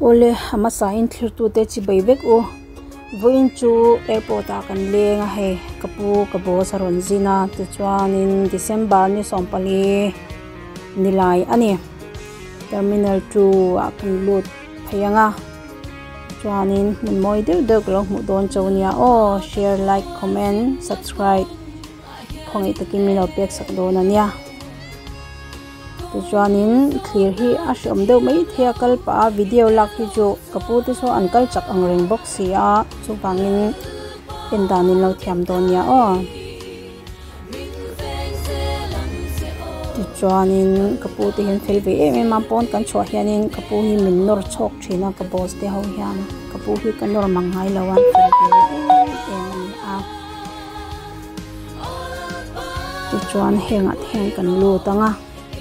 ole ama sain thlir tu te chi beibek u voin chu airport a kan lenga he kapu kabo saron zina ti chuanin December ni sompali nilai ani terminal 2 a kan lut phayanga chuanin mun moi de lo mu don chawnia o share like comment subscribe khongai takin mi lo pek sak don ania tu chuanin clear hi a shom deuh mai thia kal pa video lak hi chu kapu te so an kal chak ang reng box sia chu bangin en danin lo thiam don nia o tu chuanin kapu te hin fel ve em ma pon kan chwa hianin kapu hi min nor chok thina ka boss te ho hian kapu hi kan nor mangai lawan fel ve em a tu chuan henga theng kan lu tanga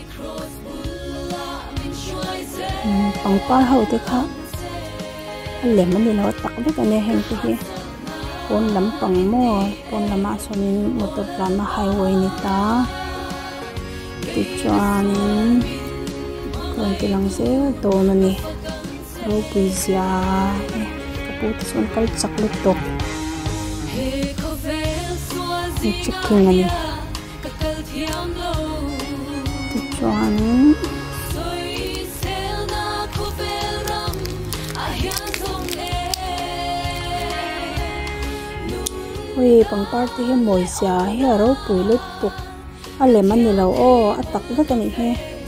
pangpar ho te kha lem ani lo tak be kan heng te hi pon lam pang mo pon lama sonin motor plana highway ni ta ti chuanin kon ti lang se to na ni ro pizia kapu ti son kal chak lu tok ni chicken ani ti chuanin oi pangpar te hi moi sia hi aro pui lut tuk a lem ani lo o a tak vek ani he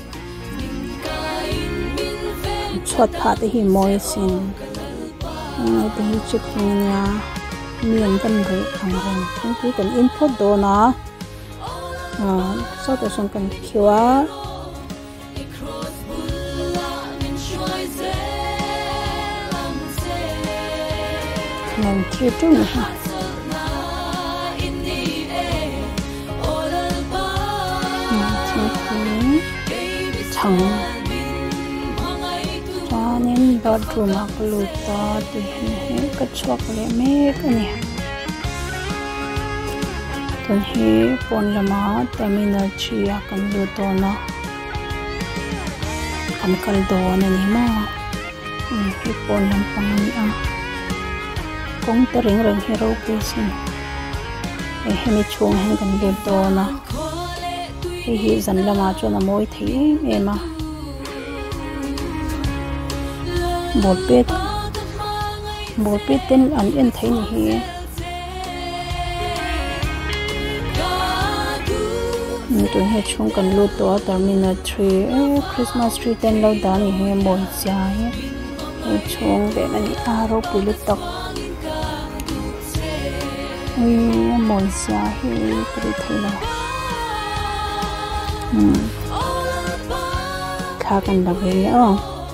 chhot pha te hi moi sin ngai te hi chicken nia mian kan re ang reng thang ti kan input do na so to son kan khiwa nan tri tu ni ha thằng cho nên bedroom ak luta ti he ka chok le me ka ni ton he pon lama terminal 3 kan lu to na kan kal do na ni ma he pon lam pang ni a kong ta ring hero pesin e he mi chung hen kan lu to na hi zan lama cho na moi thei ema bol pet ten an en thei ni hi ni to he chung kan lu to terminal 3 Christmas tree ten lo da ni he moi cha he chung de na ni aro pulut tok moi cha he pri thei lo kha kan da ve o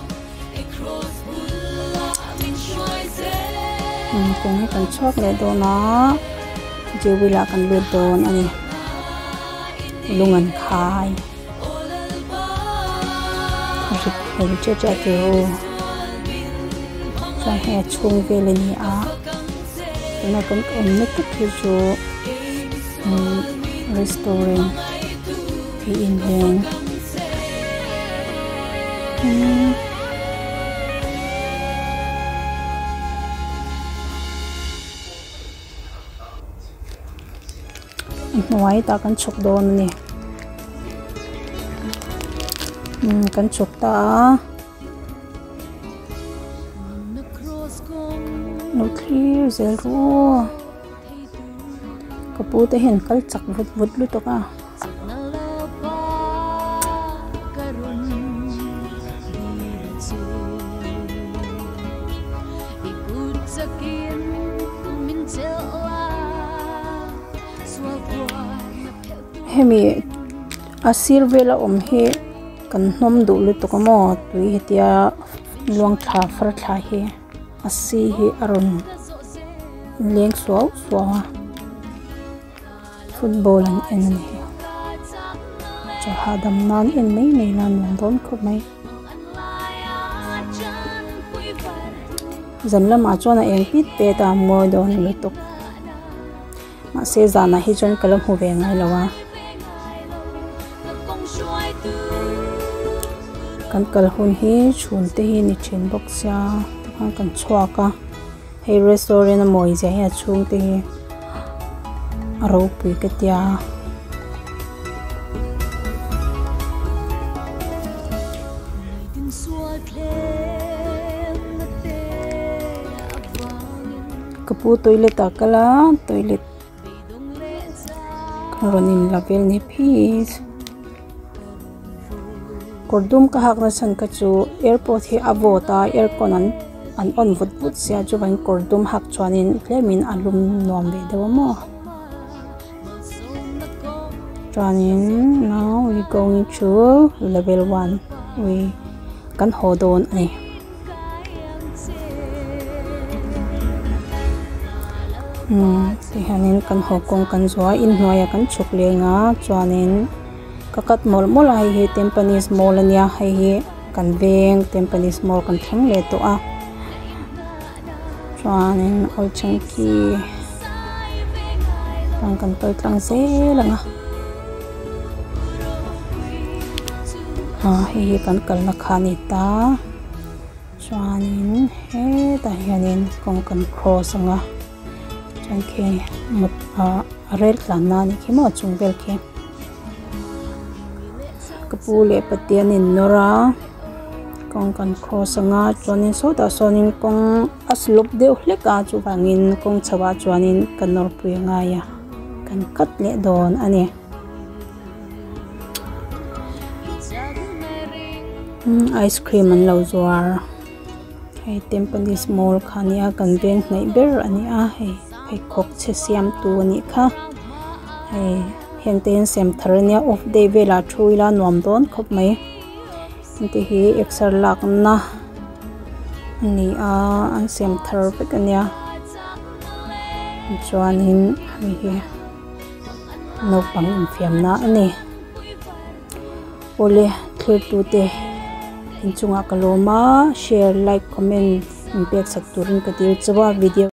ko ni kan chok le do na je wila kan lu don ani lungan khai ri pen che cha jo sa he chung ve le ni a na kan on ne tu jo restaurant in heng nuai ta kan chuk don ni kan chuk ta no clear zero kapu te hen kal chak vut lu to ka hemi asir vela he kan hnom du lu to ka mo tui hetia luang tha far tha he asi he aron leng so football an enemy cha hadam nan en mai mai nan don ko mai zanla ma chona eng pit pe ta mo don lu to ma se zana hi chon kalam hu ve ngai lawa kan kal hun hi chhun te hi ni thin bok sia kan chhuak ka hei restaurant moi ja ya chung te hi aro pui ka tia kapu toilet akala toilet karonin level ni phis kordum ka hak na san ka chu airport hi avota aircon an on vut sia chu ban kordum hak chuanin klemin alum nuam ve dewa mo chuanin now we going to level 1 we kan hodon ani thì hanin kan hokong kan zua in hnoya kan chuk lenga chuanin kakat mall ai hi Tampines mall ania hei hi kan veng Tampines mall kan theng le to a chuanin Old Chang Kee kan toi tlang se langa hei hi kan kal na khani ta chuanin he ta hianin kong kan cross anga okay mut rel tlanna ni khimo chungbel khe kapule patian in nora kong kan khosanga chuanin soda sonin kong aslop deuh hleka chu bangin kong chawa chuanin kanor puinga ya kan kat le don ani ice cream an lo zuar hei Tampines mall khania kan veng nei ber ani a hei hei khok che siam tu ni kha hei hengten sem tharnia off day vela thuila nuam don khop mai ti hi exer lak na ni a an sem thar pekania chuanin hi no pang fiam na ani ole thlir tu te in chunga kaloma share like comment impact sak turin ka tir chawa video